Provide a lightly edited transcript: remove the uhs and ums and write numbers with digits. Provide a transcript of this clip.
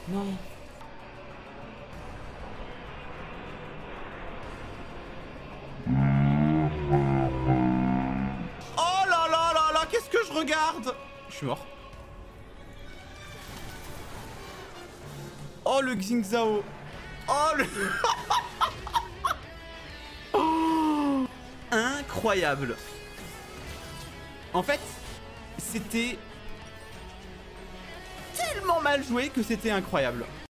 Non. Oh là là là là, qu'est-ce que je regarde? Je suis mort. Oh le Xingzao. Oh le... Oh, incroyable. En fait, c'était tellement mal joué que c'était incroyable.